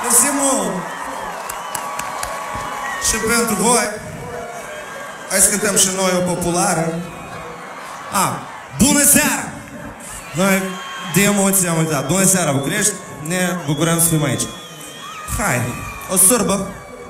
Mersi mult! Și pentru voi, hai să cântăm și noi o populară. Bună seara! Noi de emoții am uitat. Bună seara, București! Ne bucurăm să fim aici. Hai, o surbă!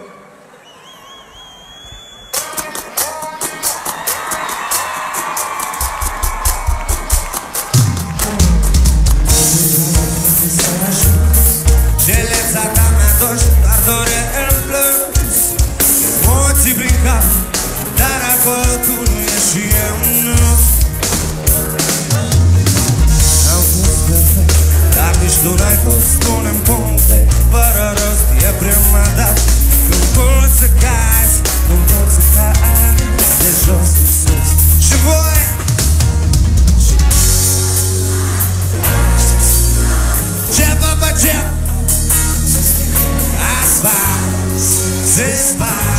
Geleța ta mi-a dus, doar dore în plus. Emoții prin cap, dar acolo tu nu ești și eu nu. Am fost perfect, dar nici tu n-ai fost. Spune-mi puncte, fără rost. E prima dată când pot să cazi, când pot să cazi de jos în sus. Și voi ce vă facem? Asfalt, se spart.